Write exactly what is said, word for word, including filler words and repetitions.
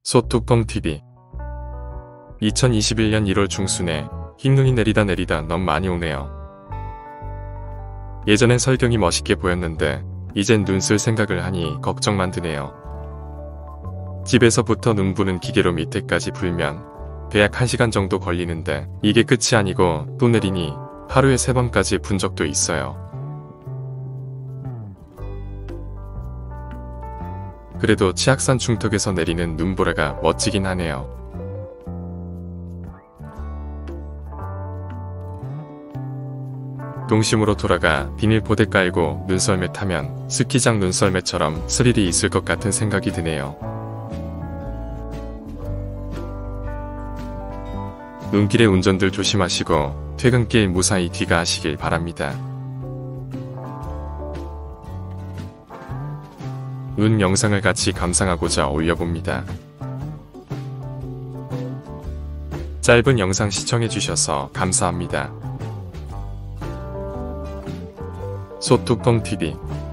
소뚜껑티비 이천이십일 년 일월 중순에 흰눈이 내리다 내리다 너무 많이 오네요. 예전엔 설경이 멋있게 보였는데 이젠 눈 쓸 생각을 하니 걱정만 드네요. 집에서부터 눈 부는 기계로 밑에까지 불면 대략 한 시간 정도 걸리는데 이게 끝이 아니고 또 내리니 하루에 세 번까지 분 적도 있어요. 그래도 치악산 중턱에서 내리는 눈보라가 멋지긴 하네요. 동심으로 돌아가 비닐포대 깔고 눈썰매 타면 스키장 눈썰매처럼 스릴이 있을 것 같은 생각이 드네요. 눈길의 운전들 조심하시고 퇴근길 무사히 귀가하시길 바랍니다. 눈 영상을 같이 감상하고자 올려봅니다. 짧은 영상 시청해주셔서 감사합니다. 소뚜껑티비